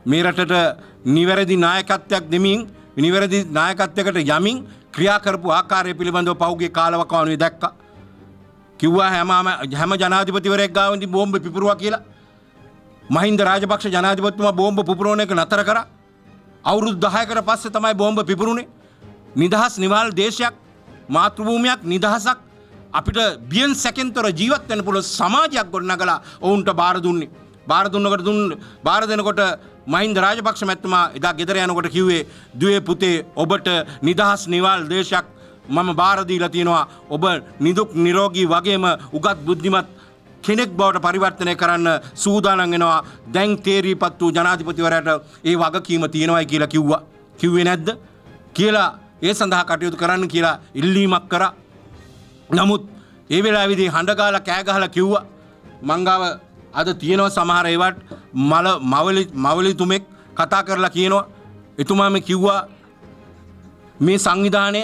මේ රටට නිවැරදි නායකත්වයක් දෙමින් නිවැරදි නායකත්වයකට යමින් ක්‍රියා කරපු ආකාරය පිළිබඳව පහුගිය කාලවකවානුවේ දැක්කා. කිව්වා හැම ජනාධිපතිවරයෙක් ගාව ඉඳි බෝම්බ පිපුරුවා කියලා. මහින්ද රාජපක්ෂ ජනාධිපතිතුමා බෝම්බ පුපුරන එක නතර කරා. අවුරුදු 10කට පස්සේ තමයි බෝම්බ පිපුරුනේ. නිදහස් නිවාල් දේශයක් මාතෘභූමියක් නිදහසක් අපිට බියන් සැකෙන්තර ජීවත් වෙන්න පුළුවන් සමාජයක් ගොඩනගලා ඔවුන්ට බාර දුන්නේ. බාර දෙනකොට මහින්ද රාජපක්ෂ මැතිතුමා එදා ගෙදර යනකොට කිව්වේ දුවේ පුතේ ඔබට නිදහස් නිවාල් දේශයක් මම බාර දීලා තියෙනවා. ඔබ නිදුක් නිරෝගී වගේම උගත් බුද්ධිමත් කෙනෙක් බවට පරිවර්තනය කරන්න සූදානම් වෙනවා. දැන් තේරීපත් වූ ජනාධිපතිවරයාට ඒ වගකීම තියෙනවායි කියලා කිව්වා. කිව්වේ නැද්ද? කියලා ඒ සඳහා කටයුතු කරන්න කියලා ඉල්ලීමක් කරා. නමුත් ඒ වෙලාවේදී හඬ ගාලා කෑ ගහලා කිව්වා මංගාව අද තියෙනවා සමහර ඒවට මවලි තුමෙක් කතා කරලා කියනවා එතුමාම කිව්වා මේ සංවිධානය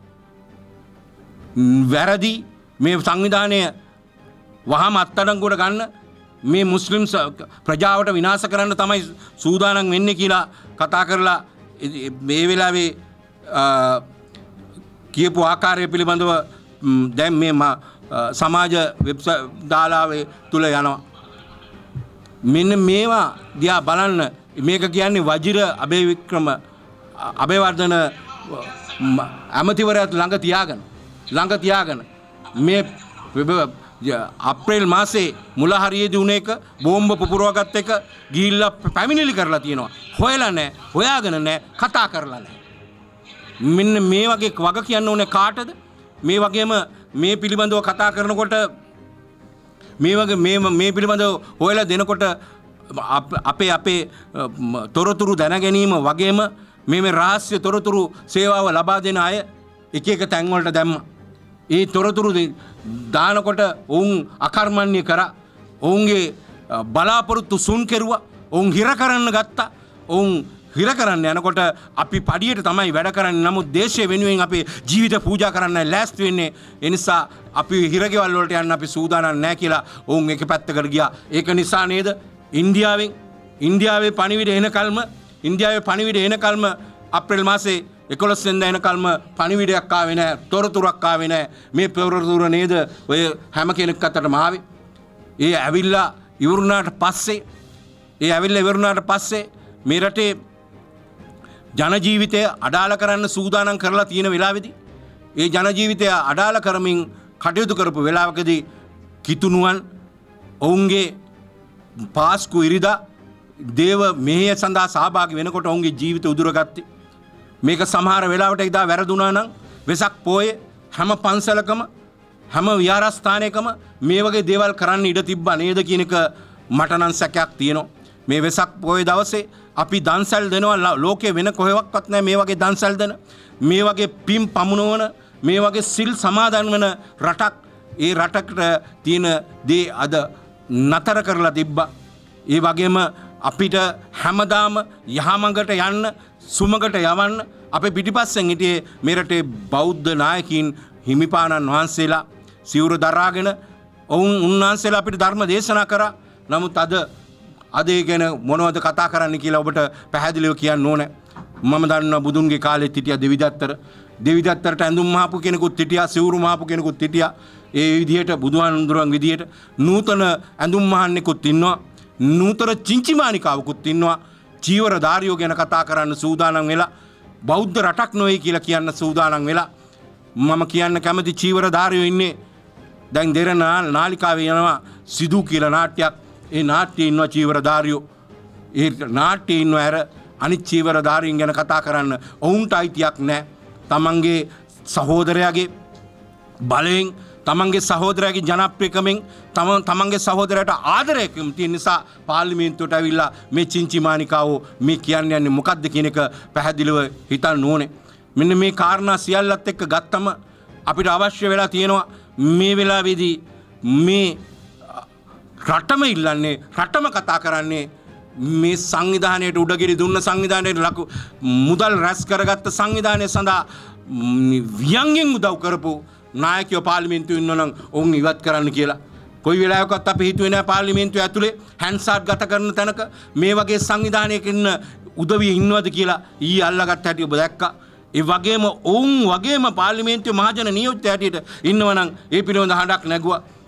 වැරදි මේ සංවිධානය වහම අත්අඩංගුවට ගන්න මේ මුස්ලිම් ප්‍රජාවට විනාශ කරන්න තමයි සූදානම් වෙන්නේ කියලා කතා කරලා මේ වෙලාවේ කියපු ආකාරය පිළිබඳව දැන් මේ සමාජ වෙබ්සයිට් දාලාවේ තුල යනවා. මෙන්න මේවා දිහා බලන්න මේක කියන්නේ වජිර අබේවර්ධන ඇමතිවරයාත් ළඟ තියාගෙන මේ අප්‍රේල් මාසේ මුල හරියේදී උන එක බෝම්බ පුපුරවගත් එක ගිහිල්ලා පැමිණිලි කරලා තියෙනවා. හොයලා නැහැ, හොයාගෙන නැහැ, කතා කරලා නැහැ. මෙන්න මේ වගේ වග කියන්න ඕනේ කාටද? මේ වගේම මේ පිළිබඳව කතා කරනකොට මේ පිළිබඳව හොයලා දෙනකොට අපේ තොරතුරු දැන ගැනීම වගේම මේ රහස්‍ය තොරතුරු සේවාව ලබා දෙන අය එක එක තැන් වලට දැම්මා. ඒ තොරතුරු දානකොට ඔවුන් අකර්මණ්‍ය කරා. ඔවුන්ගේ බලාපොරොත්තු සුන් කෙරුවා. ඔවුන් හිර කරන්න ගත්තා. ඔවුන් හිර කරන්න යනකොට අපි පඩියට තමයි වැඩ කරන්නේ. නමුත් දේශය වෙනුවෙන් අපේ ජීවිත පූජා කරන්න ලෑස්ති වෙන්නේ. ඒ නිසා අපි හිරගෙවල් වලට යන්න අපි සූදානම් නැහැ කියලා ඔවුන් එක පැත්තකට ගියා. ඒක නිසා නේද ඉන්දියාවේ පණිවිඩ එනකල්ම අප්‍රේල් මාසේ 11 වෙනිදා එනකල්ම පණිවිඩයක් ආවේ නැහැ. තොරතුරක් ආවේ නැහැ. මේ තොරතුර නේද ඔය හැම කෙනෙක් අතටම ආවේ. ඒ ඇවිල්ලා ඉවරුණාට පස්සේ මේ රටේ ජන ජීවිතය අඩාල කරන්න සූදානම් කරලා තියෙන වෙලාවේදී ඒ ජන ජීවිතය අඩාල කරමින් කටයුතු කරපු වෙලාවකදී කිතුණුවන් ඔවුන්ගේ පාස්කු ඉරිදා දේව මෙහෙය සඳහා සහභාගී වෙනකොට ඔවුන්ගේ ජීවිත උදුරගත්තේ. මේක සමහර වෙලාවට ඉදා වැරදුනා නම් වෙසක් පොයේ හැම පන්සලකම හැම විහාරස්ථානයකම මේ වගේ දේවල් කරන්න ඉඩ තිබ්බා නේද කියන එක මට නම් සැකයක් තියෙනවා. මේ වෙසක් පොයේ දවසේ අපි දන්සල් දෙනවා ලෝකේ වෙන කොහෙවත් නැහැ මේ වගේ දන්සල් දෙන මේ වගේ පින් පමුණවන මේ වගේ සිල් සමාදන් වෙන රටක්. ඒ රටකට තියෙන දේ අද නතර කරලා තිබ්බා. ඒ වගේම අපිට හැමදාම යහමඟට යන්න සුමගට යවන්න අපේ පිටිපස්සෙන් හිටියේ මේ රටේ බෞද්ධ නායකයින් හිමිපාණන් වහන්සේලා සිවුර දරාගෙන උන්වහන්සේලා අපිට ධර්ම දේශනා කරා. නමුත් අද ඒ ගැන මොනවද කතා කරන්න කියලා ඔබට පැහැදිලිව කියන්න ඕනේ. මම දන්නවා බුදුන්ගේ කාලෙත් හිටියා දෙවිදත්තරට ඇඳුම් මහපු කෙනෙකුත් හිටියා, සිවුරු මහපු කෙනෙකුත් හිටියා. ඒ විදිහට බුදුහාමුදුරුවන් විදිහට නූතන ඇඳුම් මහන්නෙකුත් ඉන්නවා. නූතන චින්චිමානිකාවකුත් ඉන්නවා. චීවරධාරියෝ ගැන කතා කරන්න සූදානම් වෙලා බෞද්ධ රටක් නොවේ කියලා කියන්න සූදානම් වෙලා මම කියන්න කැමති චීවරධාරියෝ ඉන්නේ දැන් දෙරණ නාලිකාවේ යනවා සිදු කියලා නාට්‍යයක්. ඒ නාට්‍යයේ ඉන්නවා චීවරධාරියෝ. ඒ නාට්‍යයේ ඉන්නවා අර අනිත් චීවරධාරීන් ගැන කතා කරන්න ඔවුන්ට අයිතියක් නැහැ. තමන්ගේ සහෝදරයාගේ බලයෙන් තමන්ගේ සහෝදරයාගේ ජනප්‍රියකමෙන් තමන්ගේ සහෝදරයාට ආදරයකම තියෙන නිසා පාර්ලිමේන්තුවට ඇවිල්ලා මේ චින්චිමානිකාවෝ මේ කියන්නේ මොකද්ද කියන එක පැහැදිලිව හිතන්න ඕනේ. මෙන්න මේ කාරණා සියල්ලත් එක්ක ගත්තම අපිට අවශ්‍ය වෙලා තියෙනවා මේ වෙලාවේදී මේ රටම ඉල්ලන්නේ රටම කතා කරන්නේ මේ සංවිධානයට උඩගිරි දුන්න සංවිධානයට ලකු මුදල් රැස් කරගත්ත සංවිධානය සඳහා ව්‍යංගෙන් උදව් කරපු නායකයෝ පාර්ලිමේන්තුවේ ඉන්නවනම් ඔවුන් ඉවත් කරන්න කියලා. කොයි වෙලාවකත් අපි හිතුවේ නැහැ පාර්ලිමේන්තුව ඇතුලේ හැන්සාට් ගත කරන තැනක මේ වගේ සංවිධානයක ඉන්න උදවිය ඉන්නවද කියලා ඊ අල්ලගත්ත හැටි ඔබ දැක්කා. ඒ වගේම ඔවුන් වගේම පාර්ලිමේන්තුවේ මහජන නියෝජිත හැටියට ඉන්නවනම් ඒ පිළිබඳ හඬක් නැගුවා.